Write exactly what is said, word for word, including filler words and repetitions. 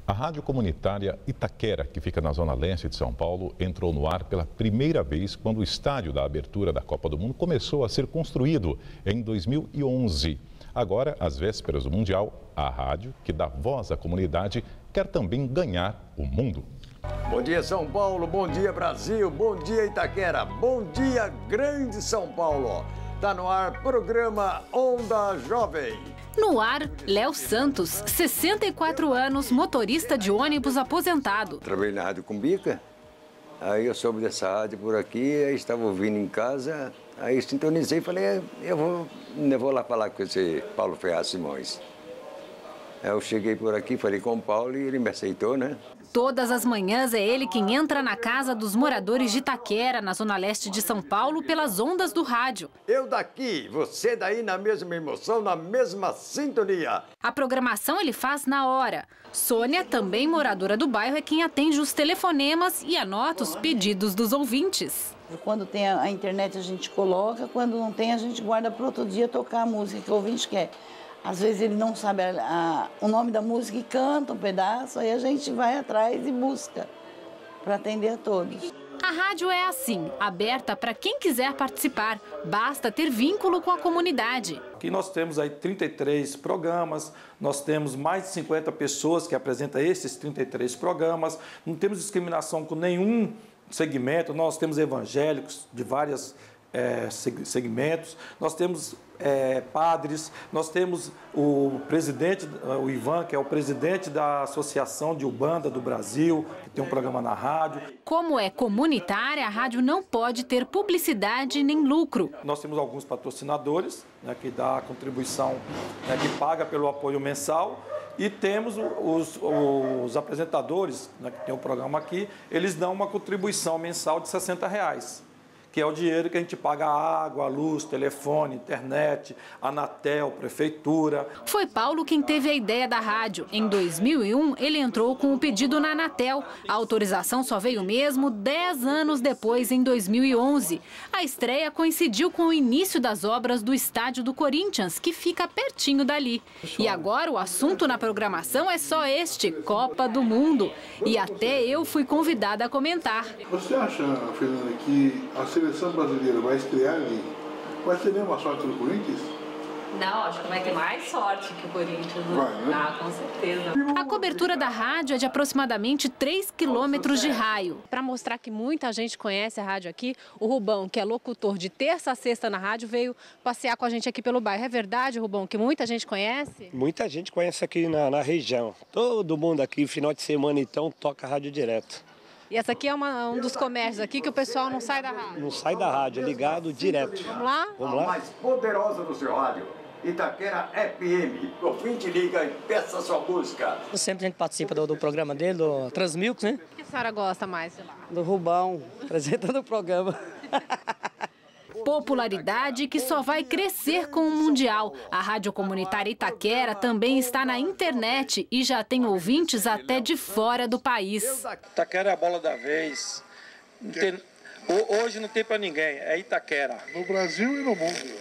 A rádio comunitária Itaquera, que fica na zona leste de São Paulo, entrou no ar pela primeira vez quando o estádio da abertura da Copa do Mundo começou a ser construído em dois mil e onze. Agora, às vésperas do Mundial, a rádio, que dá voz à comunidade, quer também ganhar o mundo. Bom dia, São Paulo. Bom dia, Brasil. Bom dia, Itaquera. Bom dia, Grande São Paulo. Tá no ar, programa Onda Jovem. No ar, Léo Santos, sessenta e quatro anos, motorista de ônibus aposentado. Trabalhei na Rádio Cumbica, aí eu soube dessa rádio por aqui, aí estava ouvindo em casa, aí sintonizei e falei, eu vou, eu vou lá falar com esse Paulo Ferraz Simões. Aí eu cheguei por aqui, falei com o Paulo e ele me aceitou, né? Todas as manhãs é ele quem entra na casa dos moradores de Itaquera, na zona leste de São Paulo, pelas ondas do rádio. Eu daqui, você daí na mesma emoção, na mesma sintonia. A programação ele faz na hora. Sônia, também moradora do bairro, é quem atende os telefonemas e anota os pedidos dos ouvintes. Quando tem a internet a gente coloca, quando não tem a gente guarda para outro dia tocar a música que o ouvinte quer. Às vezes ele não sabe a, a, o nome da música e canta um pedaço, aí a gente vai atrás e busca para atender a todos. A rádio é assim, aberta para quem quiser participar. Basta ter vínculo com a comunidade. Aqui nós temos aí trinta e três programas, nós temos mais de cinquenta pessoas que apresentam esses trinta e três programas. Não temos discriminação com nenhum segmento, nós temos evangélicos de várias É, segmentos, nós temos é, padres, nós temos o presidente, o Ivan, que é o presidente da Associação de Ubanda do Brasil, que tem um programa na rádio. Como é comunitária, a rádio não pode ter publicidade nem lucro. Nós temos alguns patrocinadores, né, que dá a contribuição, né, que paga pelo apoio mensal, e temos os, os apresentadores, né, que tem um programa aqui, eles dão uma contribuição mensal de sessenta reais. Que é o dinheiro que a gente paga a água, a luz, telefone, internet, Anatel, prefeitura. Foi Paulo quem teve a ideia da rádio. Em dois mil e um, ele entrou com o pedido na Anatel. A autorização só veio mesmo dez anos depois, em dois mil e onze. A estreia coincidiu com o início das obras do estádio do Corinthians, que fica pertinho dali. E agora o assunto na programação é só este, Copa do Mundo. E até eu fui convidada a comentar. Você acha, Fernanda, que a seleção brasileira vai estrear ali? Vai ter mesmo a sorte do Corinthians? Não, acho que vai ter mais sorte que o Corinthians. Vai, né? Ah, com certeza. A cobertura da rádio é de aproximadamente três quilômetros de raio. Para mostrar que muita gente conhece a rádio aqui, o Rubão, que é locutor de terça a sexta na rádio, veio passear com a gente aqui pelo bairro. É verdade, Rubão, que muita gente conhece? Muita gente conhece aqui na, na região. Todo mundo aqui, final de semana, então, toca rádio direto. E essa aqui é uma, um dos comércios aqui que o pessoal não sai da rádio. Não sai da rádio, é ligado direto. Vamos lá? Vamos lá? A mais poderosa do seu rádio, Itaquera F M. O ouvinte liga e peça sua música. Sempre a gente participa do, do programa dele, do Transmilk, né? O que a senhora gosta mais? Sei lá? Do Rubão, apresentando o programa. Popularidade que só vai crescer com o Mundial. A Rádio Comunitária Itaquera também está na internet e já tem ouvintes até de fora do país. Itaquera é a bola da vez. Não tem, hoje não tem para ninguém, é Itaquera. No Brasil e no mundo.